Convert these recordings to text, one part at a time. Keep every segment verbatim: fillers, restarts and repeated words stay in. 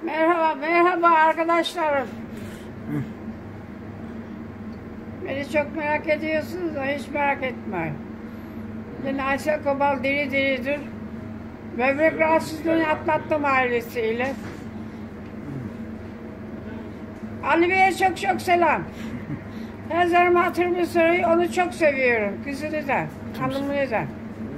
Merhaba, merhaba arkadaşlarım. Hı. Beni çok merak ediyorsunuz da hiç merak etmeyin. Yine Aysel Kobal diri diridir. Böbrek rahatsızlığını atlattım ailesiyle. Ali Bey'e çok çok selam. Her zaman hatırımı soruyor, onu çok seviyorum. Kızını da, hanımını da.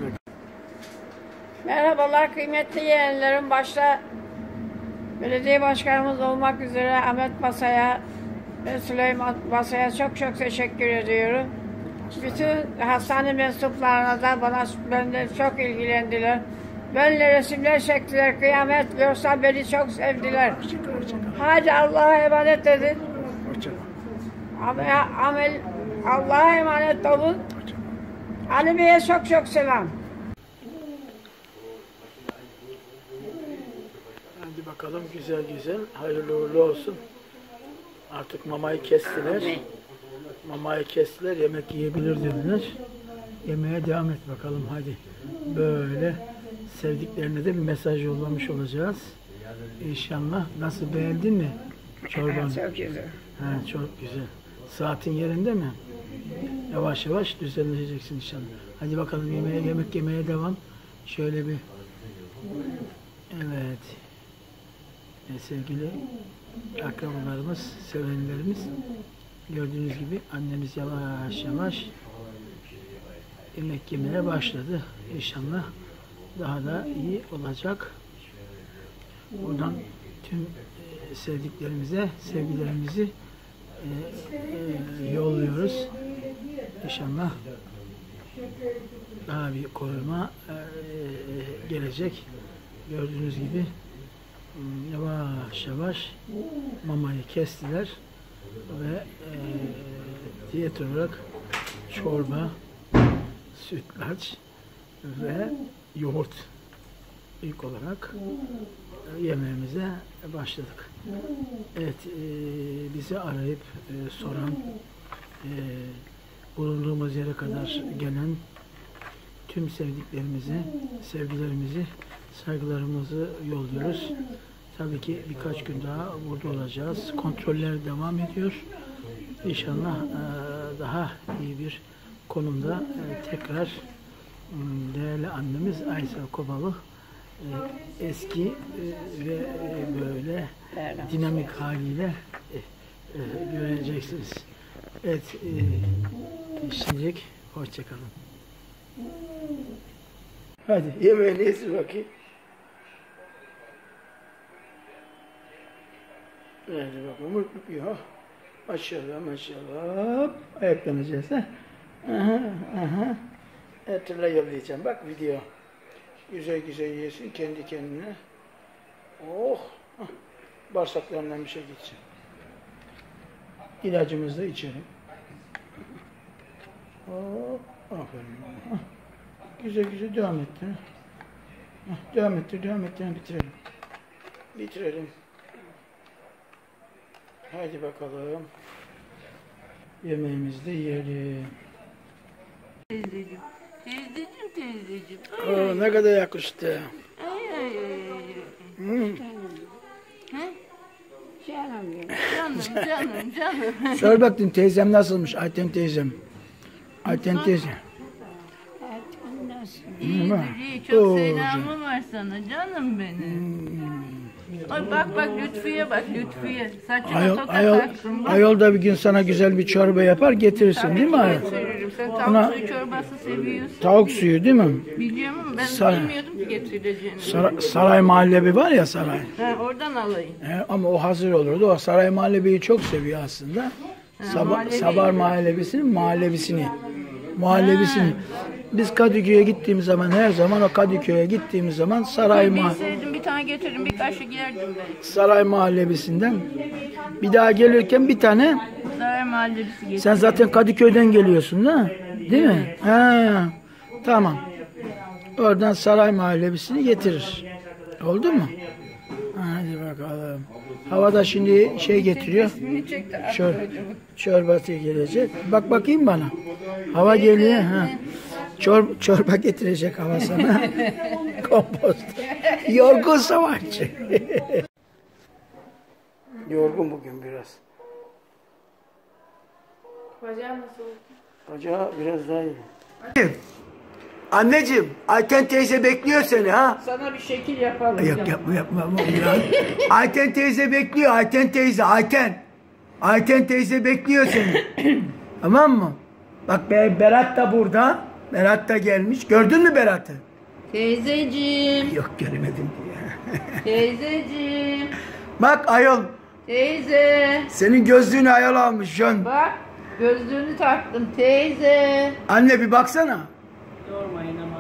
Merhabalar kıymetli yeğenlerim. Başta belediye başkanımız olmak üzere Ahmet Basa'ya ve Süleyman Basa'ya çok çok teşekkür ediyorum. Bütün hastane mensuplarına da bana benden çok ilgilendiler. Benimle resimler çektiler. Kıyamet görsen beni çok sevdiler. Hadi Allah'a emanet edin. Amel, amel Allah'a emanet olun. Ali Bey'e çok çok selam. Hadi bakalım güzel güzel. Hayırlı uğurlu olsun. Artık mamayı kestiler. Mamayı kestiler. Yemek yiyebilir dediler. Yemeğe devam et bakalım hadi. Böyle sevdiklerine de bir mesaj yollamış olacağız. İnşallah. Nasıl, beğendin mi çorbanı? Çok güzel. Ha, çok güzel. Saatin yerinde mi? Yavaş yavaş düzenleyeceksin inşallah. Hadi bakalım yemeğe, yemek yemeye devam. Şöyle bir. Evet. E, sevgili akrabalarımız, sevenlerimiz, gördüğünüz gibi annemiz yavaş yavaş yemek yemeye başladı. İnşallah daha da iyi olacak. Buradan tüm e, sevdiklerimize sevgilerimizi e, e, yolluyoruz. İnşallah daha bir koruma e, e, gelecek. Gördüğünüz gibi yavaş yavaş mamayı kestiler ve e, diyet olarak çorba, sütlaç ve yoğurt ilk olarak yemeğimize başladık. Evet, e, bizi arayıp e, soran, e, bulunduğumuz yere kadar gelen tüm sevdiklerimize, sevgilerimizi, saygılarımızı yolluyoruz. Tabii ki birkaç gün daha burada olacağız. Kontroller devam ediyor. İnşallah e, daha iyi bir konumda e, tekrar değerli annemiz Aysel Kobal'ı e, eski e, ve e, böyle dinamik haliyle e, e, göreceksiniz. Evet, e, şimdilik hoşça kalın. Hadi yemeğinizi bakayım. Hadi bakalım, mutlu ya. Maşallah maşallah. Ayaklanacağız ha. Aha aha. Hatırla yollayacağım. Bak video. Güzel güzel yesin kendi kendine. Oh. Bağırsaklarından bir şey gitsin. İlacımızı da içelim. Oh. Aferin. Güzel güzel devam ettir. Devam ettir, devam ettir. Bitirelim. Bitirelim. Hadi bakalım. Yemeğimizi de yiyelim. Teyzeciğim, teyzeciğim, teyzeciğim. Oo, ne kadar yakıştı. Ay ay ay ay. Hmm. He? Canım benim. Canım, canım, canım. Sor bakayım teyzem nasılmış? Ayten teyzem. Ayten teyze. İyidir, iyi. Çok selamım var sana, canım benim. Ay bak bak Lütfü'ye bak, Lütfü'ye. Saçına Ayol, toka ayol, taktın bak. ayol da bir gün sana güzel bir çorba yapar getirirsin değil mi ayol? Getiririm. Sen tavuk Buna- suyu çorbası seviyorsun. Tavuk suyu değil mi? Biliyorum ama ben Saray- bilmiyordum ki getireceğini. Saray, saray mahallebi var ya saray. Ha, oradan alayım. He, ama o hazır olurdu. O saray mahallebiyi çok seviyor aslında. Sabah, muhallebi. Sabar mahallebisinin muhallebisini. Muhallebisini. Biz Kadıköy'e gittiğimiz zaman, her zaman o Kadıköy'e gittiğimiz zaman saray ma Bilseydim bir tane getiririm, bir kaşık yerdim ben. saray mahallebisinden bir daha gelirken bir tane. Saray mahallesi getir. Sen zaten Kadıköy'den geliyorsun değil mi? Değil mi? Ha, tamam. Oradan saray mahallebisini getirir. Oldu mu? Hadi bakalım. Havada şimdi şey getiriyor. Çor çorbası gelecek. Bak bakayım bana. Hava geliyor. Ha. Çor çorba getirecek hava sana. Kompost. Yorgun savaşçı. Yorgun bugün biraz. Bacağın nasıl oldu? Bacağı biraz daha iyi. Anneciğim, Ayten teyze bekliyor seni ha. Sana bir şekil yapalım. Yok yapma yapma. yapma ya. Ayten teyze bekliyor. Ayten teyze. Ayten. Ayten teyze bekliyor seni. Tamam mı? Bak Berat da burada. Berat da gelmiş. Gördün mü Berat'ı? Teyzeciğim. Yok göremedim diye. Teyzeciğim. Bak ayol. Teyze. Senin gözlüğünü ayol almış Jön. Bak gözlüğünü taktım teyze. Anne bir baksana. Yormayın ama.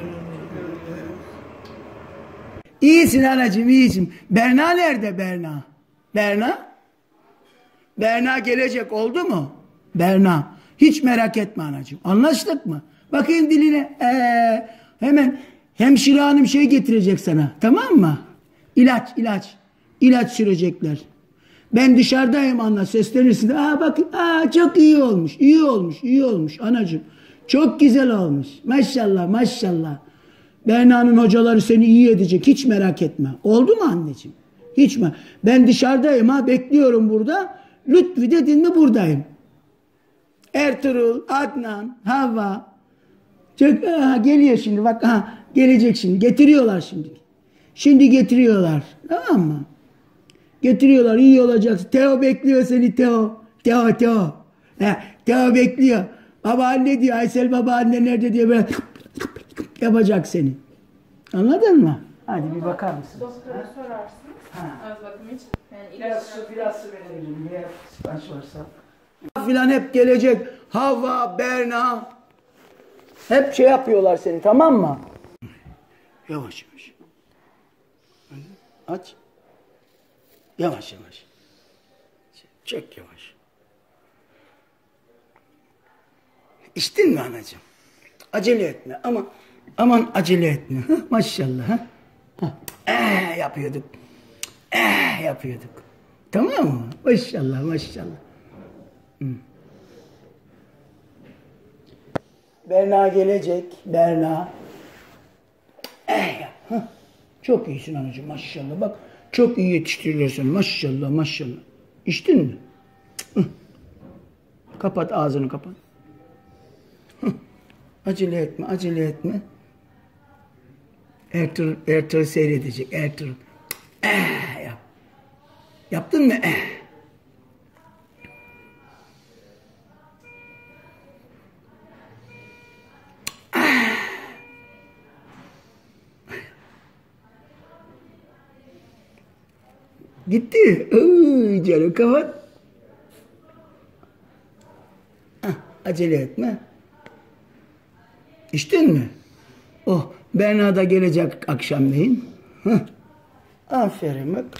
İyisin anacığım iyisin. Berna nerede Berna? Berna? Berna gelecek oldu mu? Berna. Hiç merak etme anacığım. Anlaştık mı? Bakayım diline. Ee, hemen hemşire hanım şey getirecek sana. Tamam mı? İlaç ilaç. İlaç sürecekler. Ben dışarıdayım anla seslenirsin. Aa bakın aa çok iyi olmuş. İyi olmuş. İyi olmuş anacığım. Çok güzel olmuş. Maşallah maşallah. Berna'nın hocaları seni iyi edecek. Hiç merak etme. Oldu mu anneciğim? Hiç mi? Ben dışarıdayım ha. Bekliyorum burada. Lütfi dedin mi buradayım. Ertuğrul, Adnan, Havva. Çok, aha, geliyor şimdi. Bak aha, gelecek şimdi. Getiriyorlar şimdi. Şimdi getiriyorlar. Tamam mı? Getiriyorlar. İyi olacaksın. Teo bekliyor seni Teo. Teo, Teo. He, Teo bekliyor. Babaanne diyor. Aysel babaanne nerede diyor. Böyle yapacak seni. Anladın mı? Hadi bir bakar mısın? Doktora sorarsınız. Az bakım için. Yani Biraz su, biraz su verebilirim. Eğer sipariş varsa. Filan hep gelecek. Havva, Berna. Hep şey yapıyorlar seni, tamam mı? Yavaş yavaş. Aç. Yavaş yavaş. Çek yavaş. İçtin mi anacığım? Acele etme ama aman acele etme. Hah, maşallah. Ha? Ha. Ee, yapıyorduk. Ee, yapıyorduk. Tamam mı? Maşallah maşallah. Hı. Berna gelecek. Berna. Ee, yap. Hah. Çok iyisin anacığım maşallah. Bak çok iyi yetiştiriyorsun. Maşallah maşallah. İçtin mi? Hı. Kapat ağzını kapat. Hı. Acele etme acele etme. Ertuğrul, Ertuğrul seyredecek. Ertuğrul. Eh, yap. Yaptın mı? Eh. Ah. Gitti. Oo, canım kapat. Ah, acele etme. İçtin mi? Oh, Berna da gelecek akşamleyin. Hıh. Aferin bak.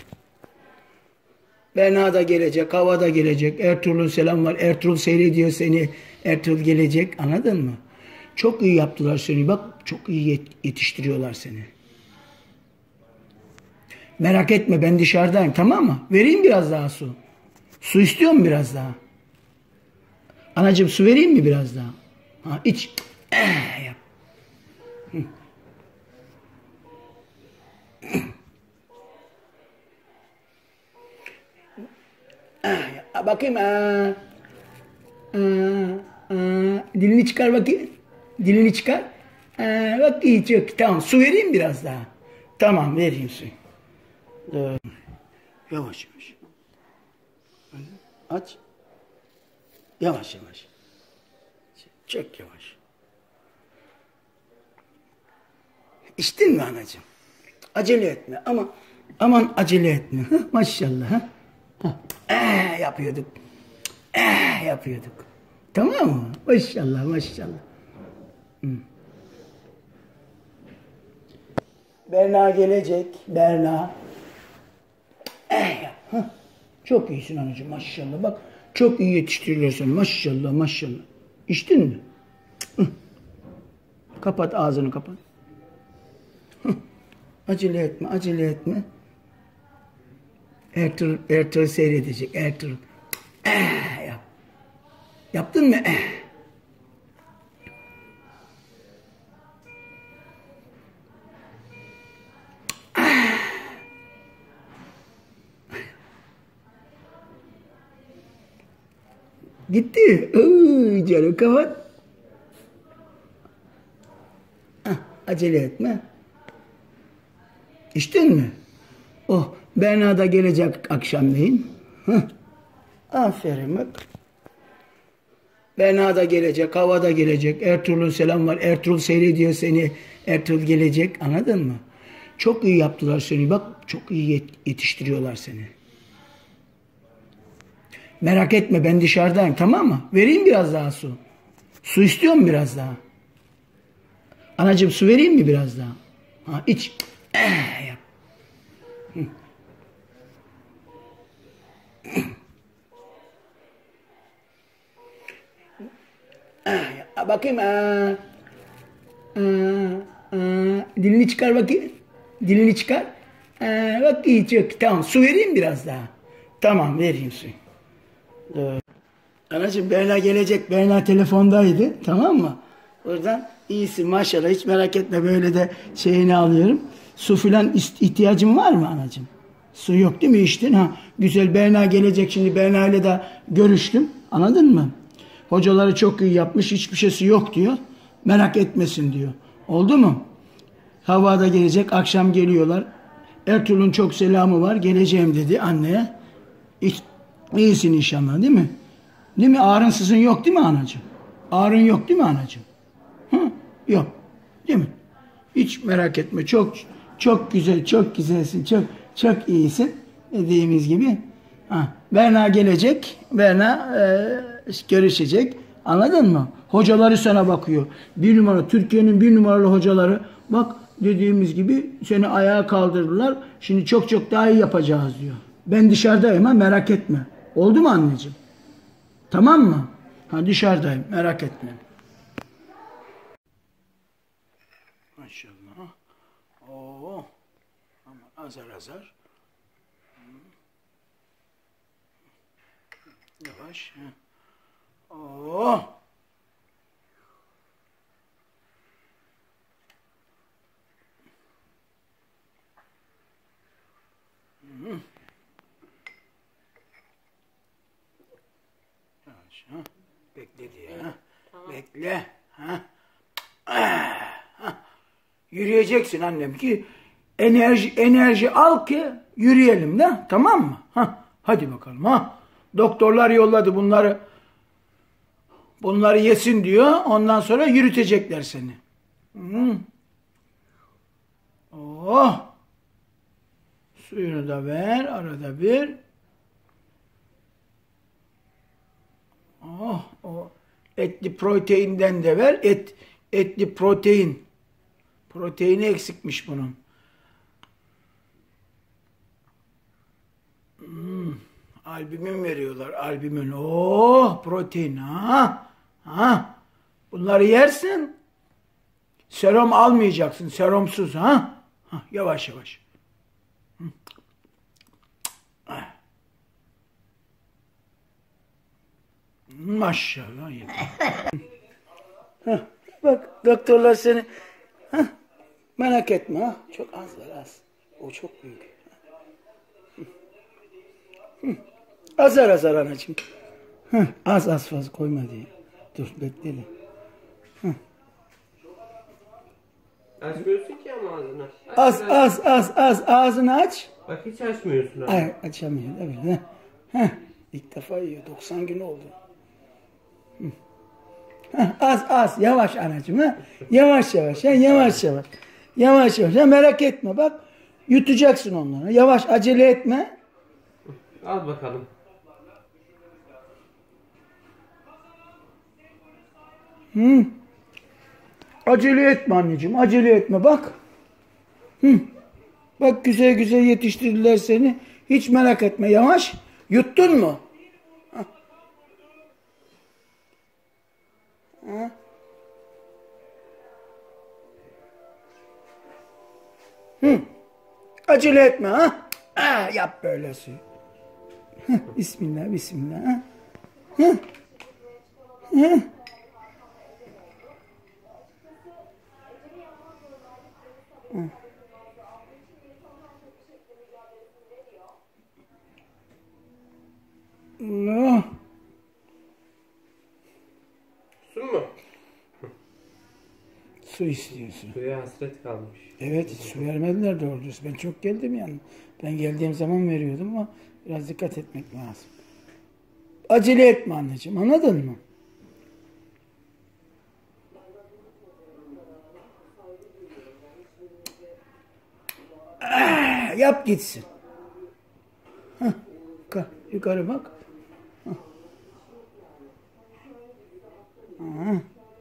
Berna da gelecek, Hava da gelecek. Ertuğrul'un selam var. Ertuğrul seyrediyor seni. Ertuğrul gelecek. Anladın mı? Çok iyi yaptılar seni. Bak çok iyi yetiştiriyorlar seni. Merak etme ben dışarıdayım tamam mı? Vereyim biraz daha su. Su istiyor mu biraz daha? Anacığım su vereyim mi biraz daha? Ha, iç. Eh, yap. Hı. Ah, bakayım. Aa, aa, aa. Dilini çıkar bakayım. Dilini çıkar. Aa, bak iyi çok. Tamam su vereyim biraz daha. Tamam vereyim suyu. Ee, yavaş yavaş. Aç. Yavaş yavaş. Çek yavaş. İçtin mi anacığım? Acele etme ama aman acele etme. Hah, maşallah. Ha? Ha. Ee, yapıyorduk. Ee, yapıyorduk. Tamam mı? Maşallah maşallah. Hı. Berna gelecek. Berna. Ee, ha. Çok iyisin anacığım maşallah. Bak çok iyi yetiştiriyorsun. Maşallah maşallah. İçtin mi? Hı. Kapat ağzını kapat. Hı. Acele etme acele etme. Ertuğrul, Ertuğrul seyredecek. Ertuğrul. Eh, yap. Yaptın mı? Eh. Ah. Gitti. Iy, canım kapat. Hah, acele etme. İçtin mi? Oh, Berna da gelecek akşamleyin. Hah. Aferin bak. Berna da gelecek, Hava da gelecek. Ertuğrul'un selam var. Ertuğrul seyrediyor seni. Ertuğrul gelecek. Anladın mı? Çok iyi yaptılar seni. Bak çok iyi yetiştiriyorlar seni. Merak etme ben dışarıdayım, tamam mı? Vereyim biraz daha su. Su istiyor mu biraz daha? Anacığım su vereyim mi biraz daha? Ha, iç. Eh, yap. Hı. Ah, bakayım. Aa, aa, aa. Dilini çıkar bakayım. Dilini çıkar. Aa, bak iyi çok. Tamam su vereyim biraz daha. Tamam vereyim suyu. Anacığım Berna gelecek. Berna telefondaydı. Tamam mı? Oradan iyisin maşallah. Hiç merak etme. Böyle de şeyini alıyorum. Su filan ihtiyacın var mı anacığım? Su yok değil mi içtin? Ha, güzel Berna gelecek. Şimdi Berna ile de görüştüm. Anladın mı? Hocaları çok iyi yapmış. Hiçbir şeysi yok diyor. Merak etmesin diyor. Oldu mu? Hava da gelecek. Akşam geliyorlar. Ertuğrul'un çok selamı var. Geleceğim dedi anneye. İyisin inşallah değil mi? Değil mi? Ağrınsızın yok değil mi anacığım? Ağrın yok değil mi anacığım? Hı? Yok. Değil mi? Hiç merak etme. Çok çok güzel, çok güzelsin. Çok çok iyisin. Dediğimiz gibi. Ha. Berna gelecek. Berna e, görüşecek. Anladın mı? Hocaları sana bakıyor. Bir numara, Türkiye'nin bir numaralı hocaları. Bak dediğimiz gibi seni ayağa kaldırdılar. Şimdi çok çok daha iyi yapacağız diyor. Ben dışarıdayım ha merak etme. Oldu mu anneciğim? Tamam mı? Ha dışarıdayım merak etme. Maşallah. Oo. Ama azar azar. Yavaş. Oo. Hı. Yavaş, ha. Bekle diye. Ha. Tamam. Bekle. Ha. Ah, ha. Yürüyeceksin annem ki enerji enerji al ki yürüyelim de tamam mı? Ha. Hadi bakalım ha. Doktorlar yolladı bunları. Bunları yesin diyor. Ondan sonra yürütecekler seni. Hı. Oh. Suyunu da ver arada bir. Oh, o etli proteinden de ver. Et etli protein. Proteini eksikmiş bunun. Hmm, albümin veriyorlar. Albümin. Oh, protein. Ha. Ha. Bunları yersin. Serum almayacaksın. Serumsuz ha. Ha. Yavaş yavaş. Hı. Maşallah. Heh, bak doktorlar seni heh, merak etme ha. Çok az var az. O çok büyük. Hı. Hı. Azar azar anacığım. Heh, az az fazla koyma diye. Dur bekle de. Açmıyorsun ki ama ağzını. Aç Az biraz. az az az ağzını aç. Bak hiç açmıyorsun abi. Ay açamıyor. Evet. Heh. Heh. İlk defa yiyor. doksan gün oldu. Hı. Heh, az az yavaş anacığım ha. Yavaş yavaş. Ha, yavaş yavaş. Yavaş yavaş. Ha, merak etme bak. Yutacaksın onları. Yavaş acele etme. Al bakalım. Hı. Acele etme anneciğim. Acele etme bak. Hı. Bak güzel güzel yetiştirdiler seni. Hiç merak etme. Yavaş. Yuttun mu? Ha. Ha. Hı. Acele etme ha. Ha, yap böyle suyu. Hı. Bismillah, bismillah. Ha. Hı. Hı. Hı. Allah. Su mu? Su istiyorsun. Suya hasret kalmış. Evet, su vermediler doğru dürüst. Ben çok geldim yani. Ben geldiğim zaman veriyordum ama biraz dikkat etmek lazım. Acele etme anneciğim, anladın mı? Ah, yap gitsin. Hah, kalk, yukarı bak. Hah. Hah.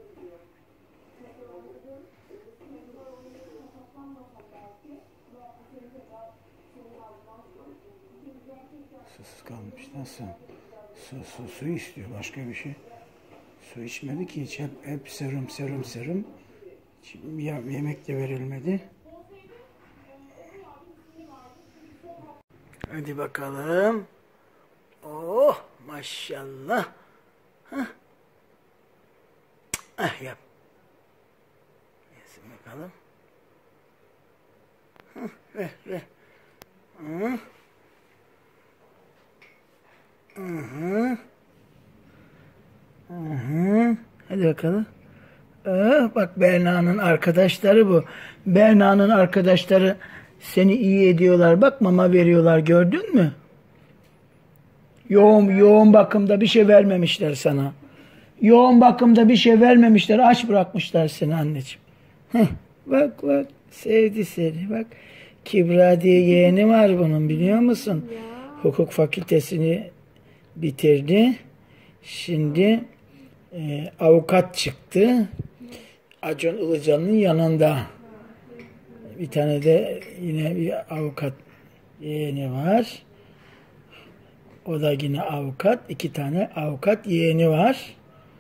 Susuz kalmış. Nasıl? Su, su, su istiyor. Başka bir şey. Su içmedi ki hiç. Hep, hep serum, serum, serum. Şimdi ya, yemek de verilmedi. Hadi bakalım. Oh maşallah. Hah. Ah yap. Yesin bakalım. Hah, ver ver. Hı. Hı hı. Hı hı. Hadi bakalım. Ah, bak Berna'nın arkadaşları bu. Berna'nın arkadaşları seni iyi ediyorlar. Bak mama veriyorlar, gördün mü? Yoğun yoğun bakımda bir şey vermemişler sana. Yoğun bakımda bir şey vermemişler. Aç bırakmışlar seni anneciğim. Heh, bak bak sevdi seni. Bak Kibra diye yeğeni var bunun, biliyor musun? Ya. Hukuk fakültesini bitirdi. Şimdi e, avukat çıktı. Acun Ilıcalı'nın yanında. Bir tane de yine bir avukat yeğeni var. O da yine avukat. İki tane avukat yeğeni var.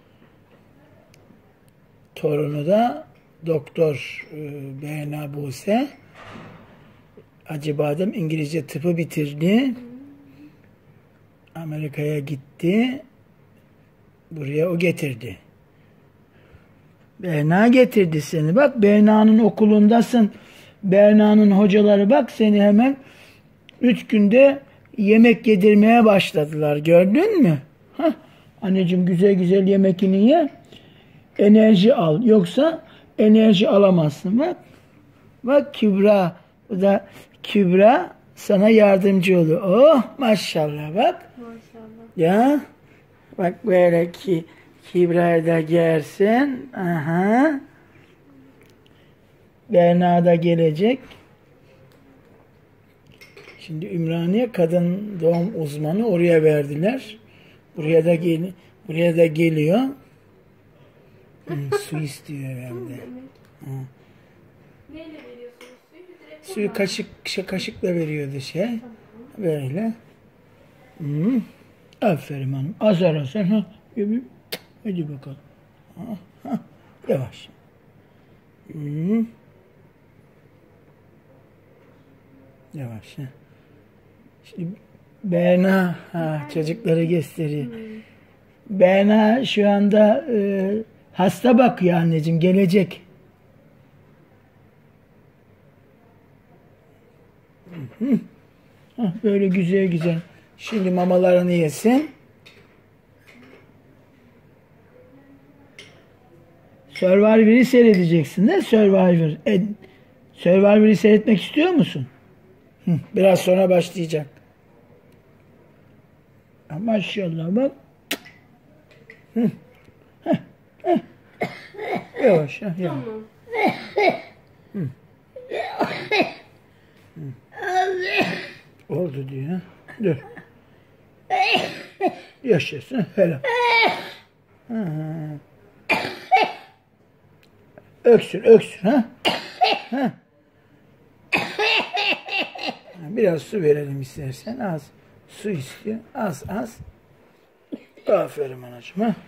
Torunu da doktor e, Berna Buse. Acıbadem İngilizce tıpı bitirdi. Amerika'ya gitti. Buraya o getirdi. Berna getirdi seni. Bak Berna'nın okulundasın. Berna'nın hocaları bak seni hemen üç günde yemek yedirmeye başladılar. Gördün mü? Hah. Anneciğim güzel güzel yemekini ye. Enerji al. Yoksa enerji alamazsın. Bak. Bak Kübra. Bu da Kübra sana yardımcı oluyor. Oh maşallah bak. Maşallah. Ya. Bak böyle ki Kübra'yı da gelsin. Aha. Berna da gelecek. Şimdi Ümraniye kadın doğum uzmanı oraya verdiler. Buraya da gel buraya da geliyor. Hmm, su istiyor hem de. Ha. Neyle veriyorsunuz suyu? Direkt Suyu kaşık kaşıkla veriyordu şey. Böyle. Hmm. Aferin hanım. Azar azar. Ha. Hadi bakalım. Ha. Ha. Yavaş. Hmm. Yavaş. Ha. Şimdi Berna ha, çocukları gösteriyor. Hmm. Berna şu anda e, hasta bakıyor anneciğim. Gelecek. Hı. Ha, böyle güzel güzel. Şimdi mamalarını yesin. Survivor'ı seyredeceksin de Survivor. E, Survivor'ı seyretmek istiyor musun? Hı, biraz sonra başlayacak. Ha, maşallah bak. Hı. Heh, heh. Yavaş. Heh, yavaş. Hı. Hı. Oldu diyor. Dur. Yaşasın. Helal. Ha. Öksür, öksür. Ha? Ha? Biraz su verelim istersen. Az. Su istiyor. Az, az. Aferin anacığım. Ha?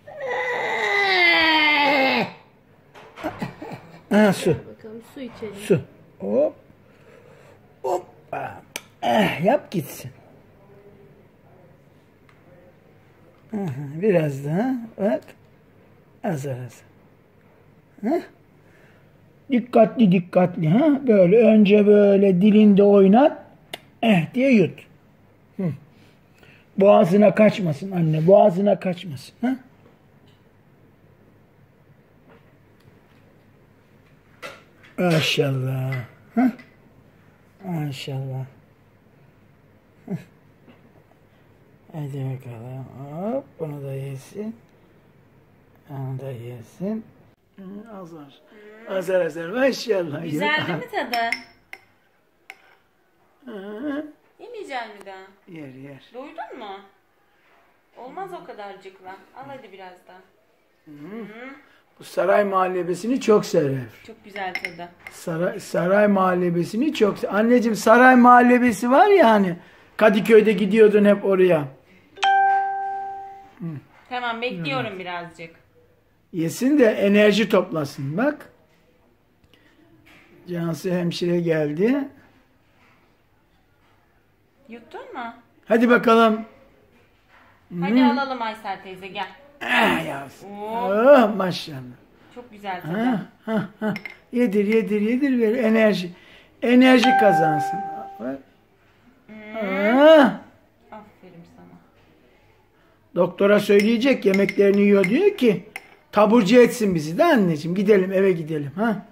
Ha, su. bakalım su içelim. Su. Hop. Hoppa. Eh, yap gitsin. Aha, biraz daha. Bak. Azar azar. Ha? Dikkatli dikkatli. Ha? Böyle önce böyle dilinde oynat. Eh diye yut. Hı. Boğazına kaçmasın anne. Boğazına kaçmasın. Ha? Maşallah. Hah. Maşallah. Hah. Hadi bakalım. Hop, bunu da yesin. Onu da yesin. Hı, azar. Azar azar. Maşallah. Güzeldi mi tadı? Hı, Yemeyecek mi daha? yer yer. Doydun mu? Olmaz o kadarcıkla. Al hadi biraz daha. Bu saray muhallebisini çok sever. Çok güzel tadı. Saray, saray muhallebisini çok sever. Anneciğim, saray muhallebisi var ya hani. Kadıköy'de gidiyordun hep oraya. Tamam, bekliyorum birazcık. Yesin de enerji toplasın. Bak. Cansu hemşire geldi. Yuttun mu? Hadi bakalım. Hadi alalım Aysel teyze, gel. Ah, yavrum. Oo, Oh, maşallah. çok güzel tadı. Ha, ha, ha. Yedir, yedir, yedir, ver enerji. Enerji kazansın. Bak. Ah. Aferin sana. Doktora söyleyecek, yemeklerini yiyor diyor ki taburcu etsin bizi de anneciğim. Gidelim, eve gidelim. Ha?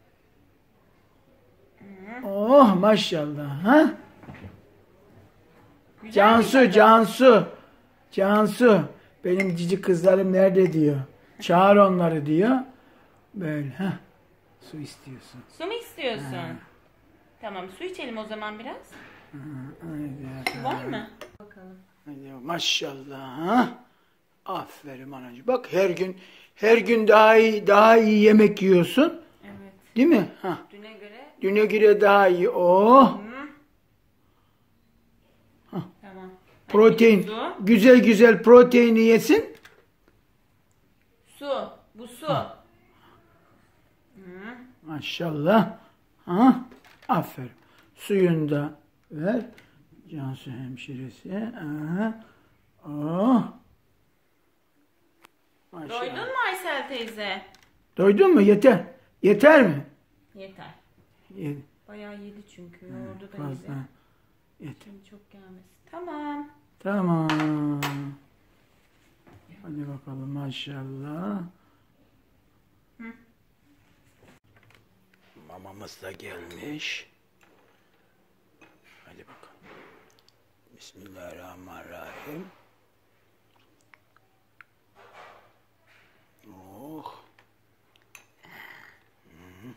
Oh, maşallah. Ha? Güzel bir Cansu, tadı. Cansu. Cansu. Benim cici kızlarım nerede diyor. Çağır onları diyor. Böyle. Ha. Su istiyorsun. Su mu istiyorsun? Tamam, su içelim o zaman biraz. Haydi. Var mı? Bakalım. Haydi, maşallah. Ha? Aferin anacığım. Bak her gün her gün daha iyi daha iyi yemek yiyorsun. Evet. Değil mi? Ha. Düne göre. Düne göre daha iyi. Oh. Tamam. Protein. Su. Güzel güzel proteini yesin. Su. Bu su. Maşallah. Ha? Aferin. Suyunu da ver. Cansu hemşiresi. Aha. Oh. Maşallah. Doydun mu Aysel teyze? Doydun mu? Yeter. Yeter mi? Yeter. Yedi. Bayağı yedi çünkü. Yoğurdu da Fazla. yedi. Yeter. Şimdi çok gelmesin. Tamam. Tamam. Hadi bakalım maşallah. Mamamız da gelmiş. Hadi bakalım. Bismillahirrahmanirrahim. Oh. Hı.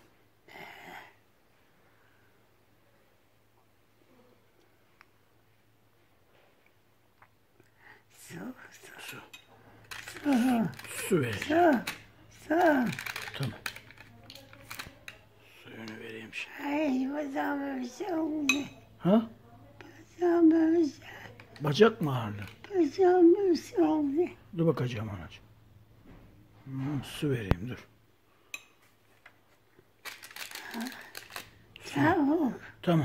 Su. Su. Su ver. Tamam. Suyunu vereyim şimdi. Ay, bacağıma bir şey oldu. Ha? Bacağıma bir şey, Bacak mı ağrıdı? bacağıma bir şey oldu. Dur bakacağım anacığım. Hmm, su vereyim dur. Sağ ol. Tamam.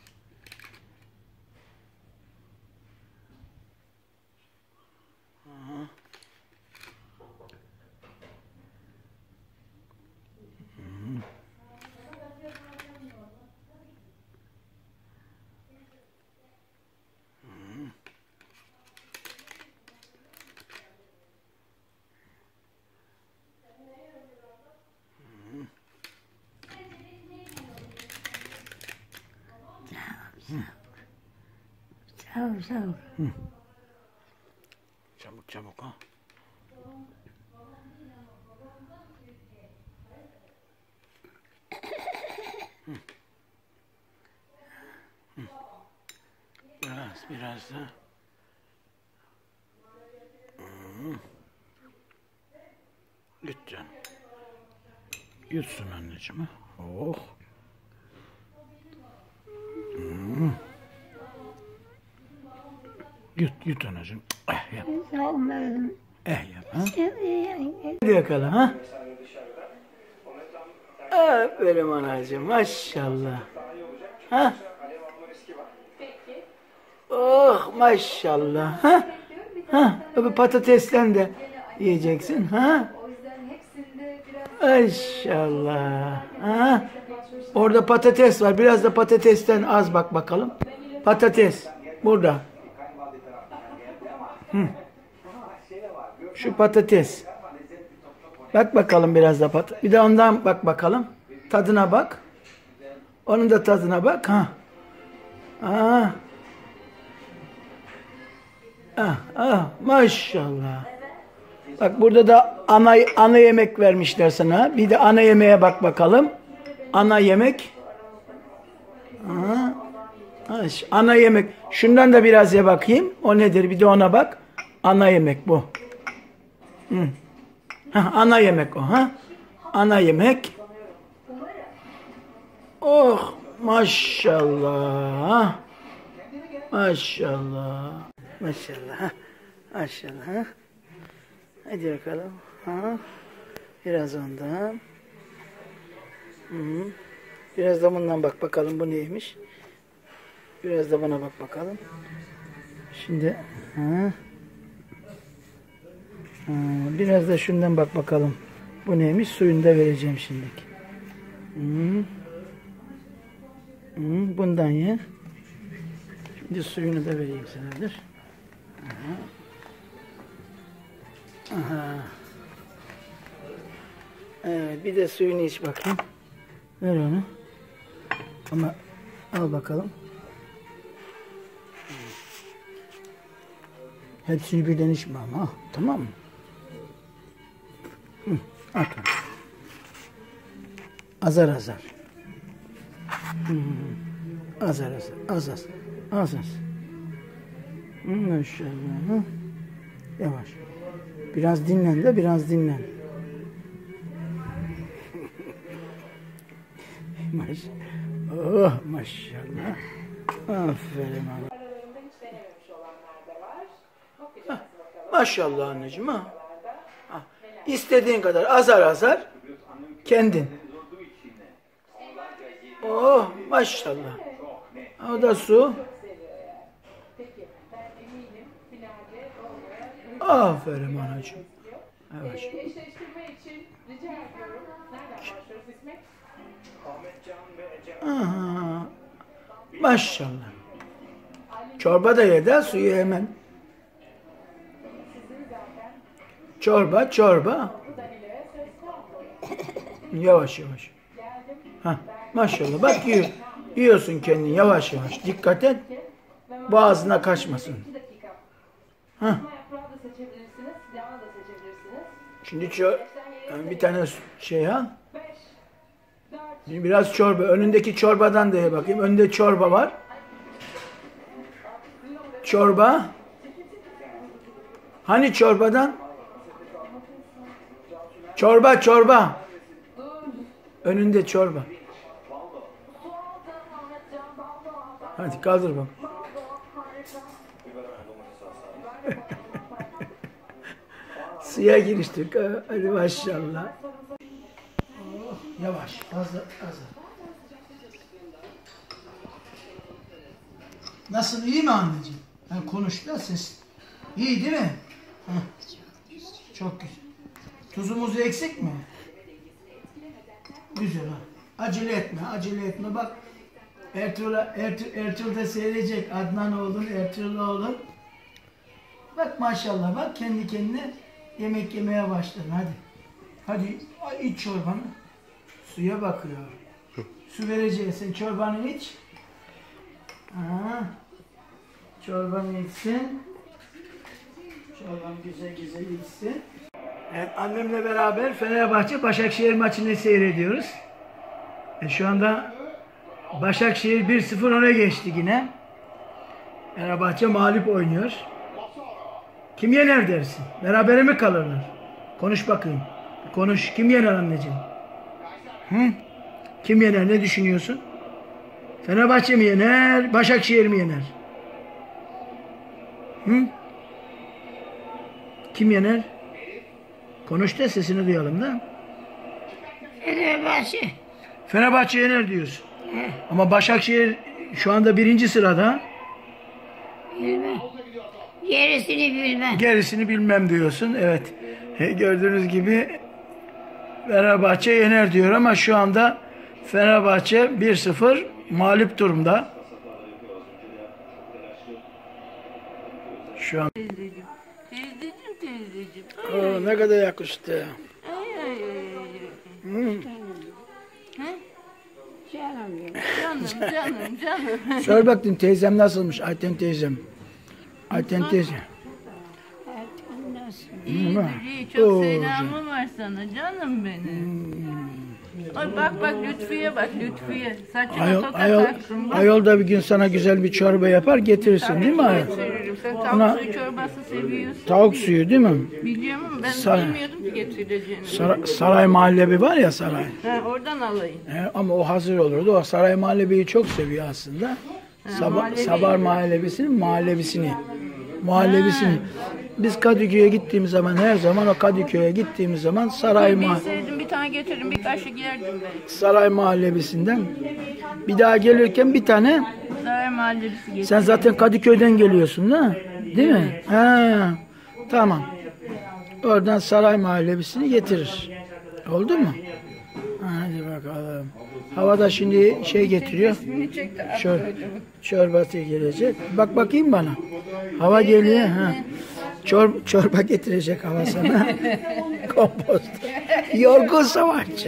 Aha. Hmm. Hmm. Sağ ol, sağ ol. Çabuk çabuk ha. Hı. Hı. Biraz biraz da. Hı. Yut canım. Yutsun anneciğim ha. Oh. Hı. Yut yut anacığım. Eh yap. Sağ ol, ben Eh yap ha. seviyorum. Hadi bakalım ha. Aferin anacığım maşallah. Ha? Oh maşallah. Ha? Ha? Öbür patatesten de yiyeceksin. Ha? Maşallah. Ha? Orada patates var. Biraz da patatesten az bak bakalım. Patates. Burada. Hı. Şu patates. Bak bakalım biraz da pat. Bir de ondan bak bakalım. Tadına bak. Onun da tadına bak. Ha. Aa. Ah, ah, maşallah. Bak burada da ana ana yemek vermişler sana. Bir de ana yemeğe bak bakalım. Ana yemek. Aa. Ana yemek. Şundan da biraz ye bakayım. O nedir? Bir de ona bak. Ana yemek bu. Hı. Ha, ana yemek o. Ha? Ana yemek. Oh maşallah. Maşallah. Maşallah. Maşallah. Hadi bakalım. Ha. Biraz ondan. Hı. Biraz da bundan bak bakalım bu neymiş. Biraz da bana bak bakalım. Şimdi ha. Ha, biraz da şundan bak bakalım. Bu neymiş? Suyunu da vereceğim şimdiki. Hmm. Hmm, bundan ye. Şimdi suyunu da vereyim sana. Dur. Aha. Aha. Evet, bir de suyunu iç bakayım. Ver onu. Ama al bakalım. Hepsini birden içme ama. Tamam mı? Hı, at onu. Azar azar. Hı, azar azar. Az az. Az az. Hı, maşallah. Hı. Yavaş. Biraz dinlen de biraz dinlen. Maşallah. Oh maşallah. Aferin Allah. Hah, maşallah anneciğim ha. Ha. İstediğin kadar azar azar kendin. Oh maşallah. O da su. Aferin anacığım. Evet. Aha. Maşallah. Çorba da ye de suyu hemen. Çorba, çorba. Yavaş yavaş. Ha, maşallah. Bak yiyor. Yiyorsun kendini yavaş yavaş. Dikkat et. Boğazına kaçmasın. Ha. Şimdi çor bir tane şey al. Şimdi biraz çorba. Önündeki çorbadan da ye bakayım. Önünde çorba var. Çorba. Hani çorbadan? Çorba, çorba. Önünde çorba. Hadi kaldır bak. Suya giriştik. Hadi maşallah. Oh, yavaş. Hazır, hazır. Nasıl, iyi mi anneciğim? Yani konuş da ses. İyi değil mi? Heh. Çok güzel. Tuzumuzu eksik mi? Güzel ha. Acele etme, acele etme. Bak Ertuğrul, Ertuğrul, Ertuğrul da seyredecek. Adnan oğlun, Ertuğrul oğlun. Bak maşallah bak kendi kendine yemek yemeye başladın. Hadi. Hadi iç çorbanı. Suya bakıyor. Su vereceğiz. Sen çorbanı iç. Aha. Çorbanı içsin. Çorban güzel güzel içsin. Evet, annemle beraber Fenerbahçe Başakşehir maçını seyrediyoruz. E, şu anda Başakşehir bir sıfır öne geçti yine. Fenerbahçe mağlup oynuyor. Kim yener dersin? Berabere mi kalırlar? Konuş bakayım. Konuş. Kim yener anneciğim? Hı? Kim yener? Ne düşünüyorsun? Fenerbahçe mi yener? Başakşehir mi yener? Hı? Kim yener? Konuş da sesini duyalım da. Fenerbahçe. Fenerbahçe yener diyorsun. He. Ama Başakşehir şu anda birinci sırada. Bilmem. Gerisini bilmem. Gerisini bilmem diyorsun. Evet. E, gördüğünüz gibi Fenerbahçe yener diyor ama şu anda Fenerbahçe bir sıfır mağlup durumda. Şu an. Teyzeciğim, teyzeciğim, teyzeciğim. Oo, ne kadar yakıştı. Ay ay ay ay. Hmm. Ha? Canım benim. Canım canım canım. Sor bakayım teyzem nasılmış Ayten teyzem. Ayten teyze. Hayatım nasıl? İyidir iyi. Çok Oo, selamı var sana canım benim. Ay bak bak Lütfü'ye bak Lütfü'ye. Saçına Ayol, toka ayol, taktım bak. ayol da bir gün sana güzel bir çorba yapar getirirsin değil mi ayol? Getiririm. Sen Ona- tavuk suyu çorbası seviyorsun. Tavuk suyu değil mi? Biliyorum ama ben Saray- bilmiyordum ki getireceğini. Saray, saray mahallebi var ya saray. Ha, oradan alayım. He, ama o hazır olurdu. O saray muhallebiyi çok seviyor aslında. Sabah, muhallebi. Sabar muhallebisinin muhallebisini. Muhallebisini. Biz Kadıköy'e gittiğimiz zaman her zaman o Kadıköy'e gittiğimiz zaman saray ma Bilseydim bir tane getiririm bir kaşık yerdim ben. saray muhallebisinden bir daha gelirken bir tane Saray mahallesi getir. sen zaten Kadıköy'den geliyorsun da değil mi? Ha, tamam. Oradan saray muhallebisini getirir. Oldu mu? Hadi bakalım. Havada şimdi şey getiriyor. Çor çorbası gelecek. Bak bakayım bana. Hava geliyor. Ha. Çor çorba getirecek hava sana. Kompost. Yorgun savaşçı.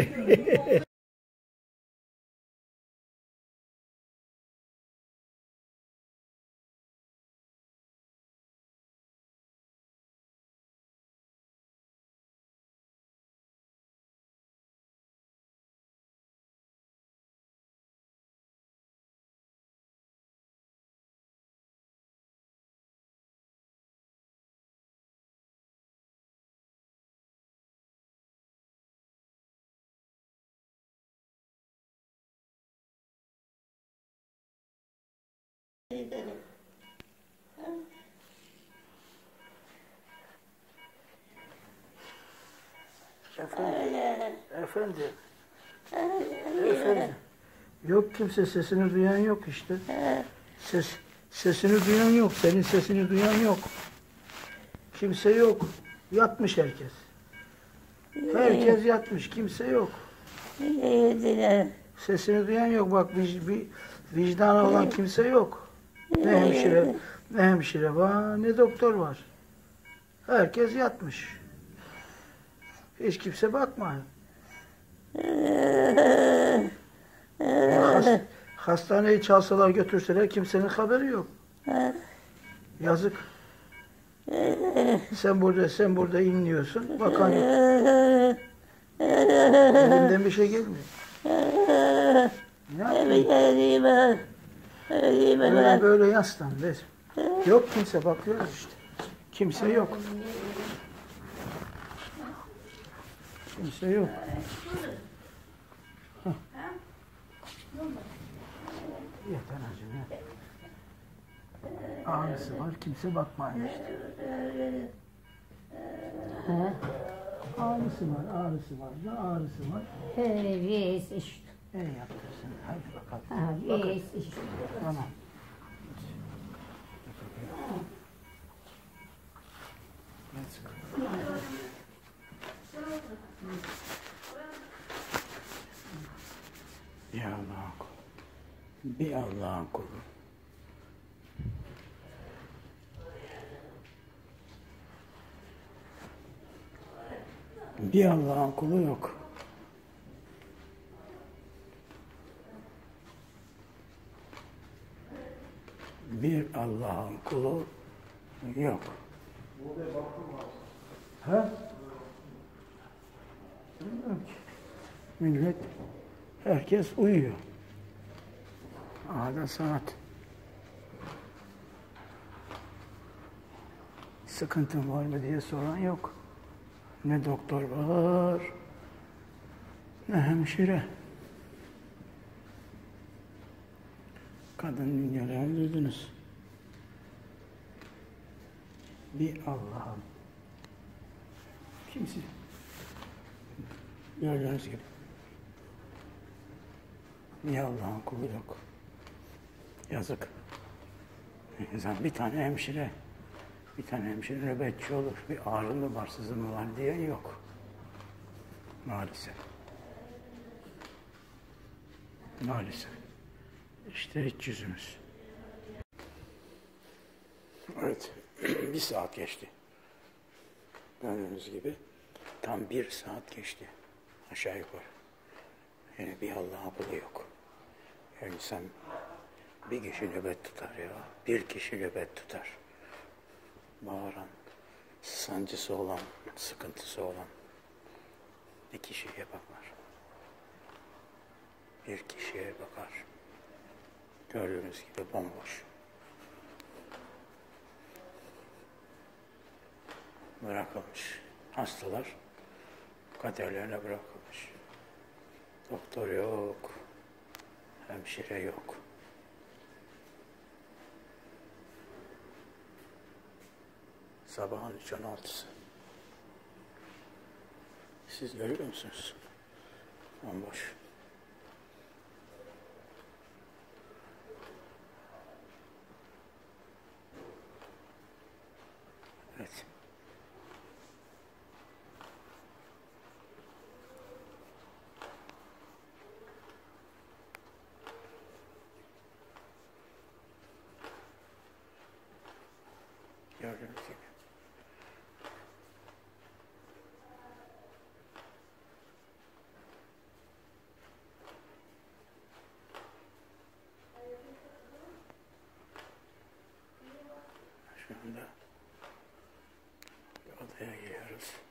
Efendim. Efendim. Efendim. Yok kimse sesini duyan yok işte. Ses sesini duyan yok. Senin sesini duyan yok. Kimse yok. Yatmış herkes. Herkes yatmış. Kimse yok. Yediler. Sesini duyan yok. Bak vic, bir vicdanı olan kimse yok. Ne hemşire, ne hemşire var, ne doktor var. Herkes yatmış. Hiç kimse bakmıyor. Hast, hastaneyi çalsalar götürseler kimsenin haberi yok. Yazık. Sen burada, sen burada inliyorsun. Bakan yok. Elimden bir şey gelmiyor. Ne yapayım? Böyle böyle yaslan. Yok kimse, bakıyoruz işte. Kimse yok. Kimse yok. Hah. Yeter hacım ya. Ağrısı var, kimse bakmıyor işte. Ha? Ağrısı var, ağrısı var, ne ağrısı var? Biz işte. Ne yaptırsın? Hadi bakalım. Biz işte. Tamam. Let's go. Bir Allah'ın kulu. Bir Allah'ın kulu. Bir Allah'ın kulu yok. Bir Allah'ın kulu yok. Ha? Millet, herkes uyuyor. Ada sanat. Sıkıntın var mı diye soran yok. Ne doktor var, ne hemşire. Kadın dünyalarını duydunuz. Bir Allah'ım. Kimse. Gördüğünüz gibi. Bir Allah'ın kulu yok. Yazık. İnsan bir tane hemşire, bir tane hemşire nöbetçi olur. Bir ağrı mı var, sızı mı var diye yok. Maalesef. Maalesef. İşte iç yüzümüz. Evet. Bir saat geçti. Gördüğünüz gibi tam bir saat geçti. Aşağı yukarı. Yani bir Allah'ın kulu yok. Her insan bir kişi nöbet tutar ya. Bir kişi nöbet tutar. Bağıran, sancısı olan, sıkıntısı olan bir kişiye bakar. Bir kişiye bakar. Gördüğünüz gibi bomboş. Bırakılmış. Hastalar kaderlerine bırakılmış. Doktor yok. Hemşire yok. Sabahın üç on altısı. Siz görüyor musunuz? Bomboş. Evet. Gördüğünüz gibi. Şu anda bir odaya giriyoruz.